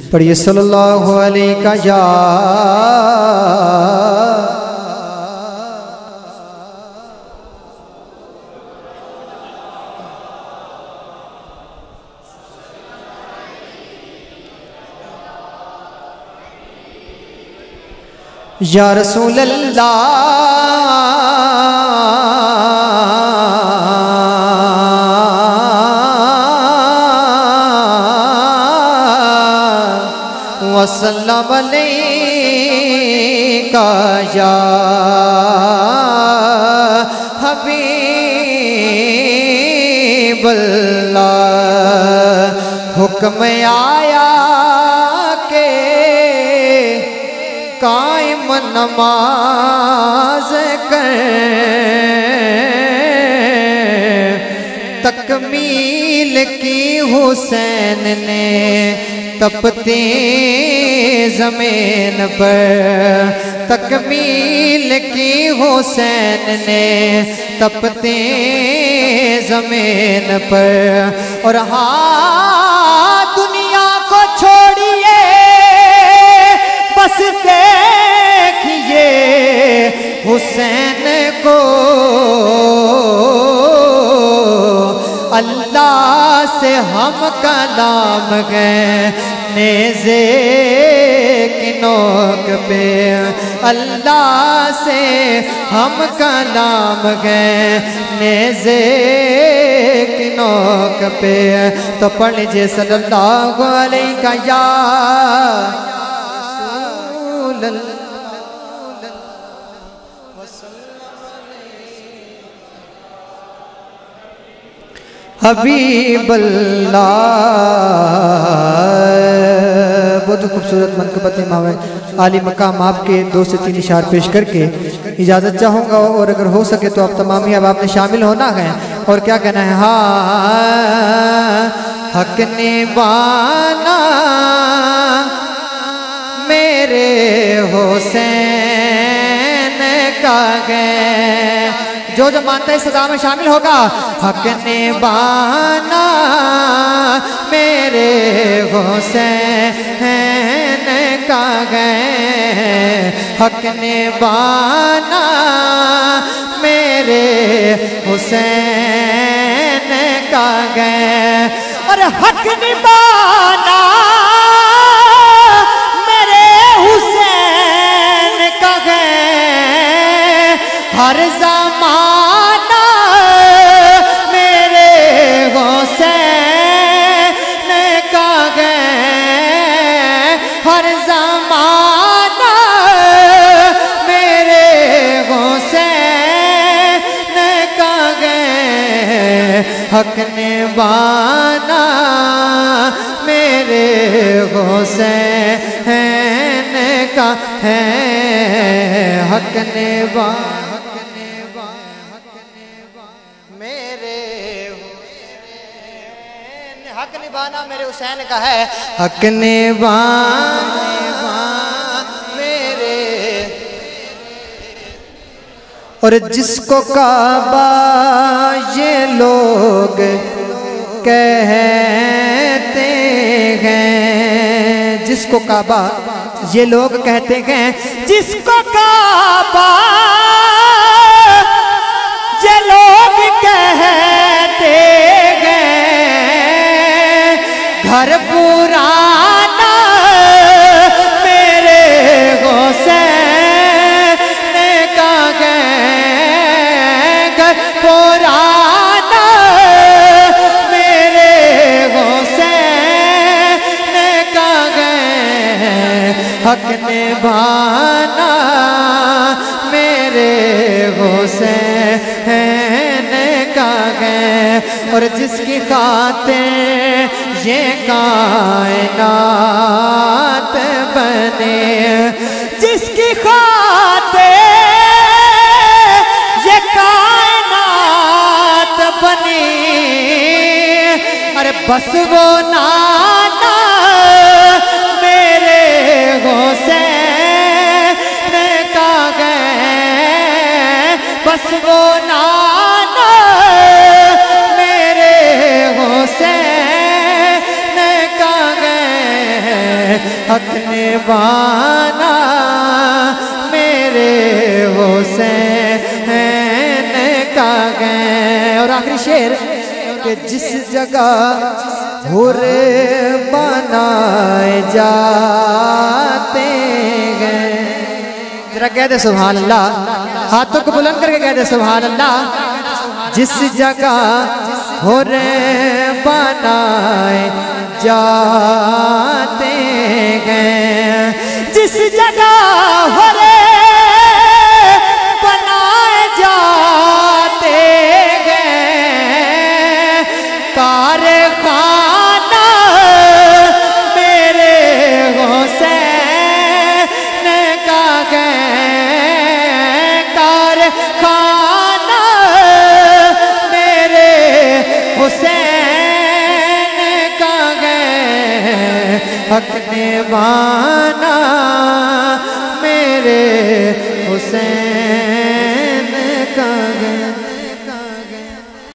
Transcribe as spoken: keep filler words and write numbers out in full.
پڑھیے صلی اللہ علیہ یا یا رسول اللہ وسلم علیکہ یا حبیب اللہ حکم آیا کہ قائم نماز کر تکمیل کی حسین نے تپتی زمین پر تکمیل کی حسین نے تپتی زمین پر اور ہاں دنیا کو چھوڑیے بس دیکھیے حسین کو اللہ سے ہم کلام گئے نیزے کی نوک پہ اللہ سے ہم کلام گئے نیزے کی نوک پہ تو پڑھ لیجئے صلی اللہ علیہ یا رسول اللہ حبیب اللہ بہت خوبصورت منقبت امام عالی مقام آپ کے دو سے تین اشعار پیش کر کے اجازت چاہوں گا اور اگر ہو سکے تو آپ تمام ہی اب آپ نے شامل ہونا ہے اور کیا کہنا ہے ہاں حق نبھانا میرے حسین کا گئے جو جو مانتا ہے صدا میں شامل ہوگا حق نبھانا میرے حسین کا گئے حق نبھانا میرے حسین کا گئے اور حق نبھانا میرے حسین کا گئے ہر زمانہ میرے حسین کا گئے ہر زمانہ میرے حسین کا گئے حق نبھانا میرے حسین کا ہے حق نبھانا حق نبھانا میرے حسین کا ہے حق نبھانا میرے اور جس کو کعبہ یہ لوگ کہتے ہیں جس کو کعبہ یہ لوگ کہتے ہیں جس کو کعبہ یہ لوگ کہتے گھر پرانا میرے حسین کا گئے گھر پرانا میرے حسین کا گئے حق نبھانا میرے حسین کا گئے اور جس کی خاطر یہ کائنات بنے جس کی خاطر یہ کائنات بنی ارے بس وہ نانا میرے حسین کا گئے بس وہ نانا میرے حسین حق نے بانا میرے حسین کا گئے. اور آخری شعر کہ جس جگہ حور بنائے جاتے گئے. ذرا کہہ دے سبحان اللہ، ہاتھوں کو بلند کر کے کہہ دے سبحان اللہ. جس جگہ حور بنائے جاتے گئے، جس جگہ حور بنائے جاتے گئے، کارخانہ میرے حسین کا گئے، کارخانہ میرے حسین کا گئے، حق نے بانا میرے حسین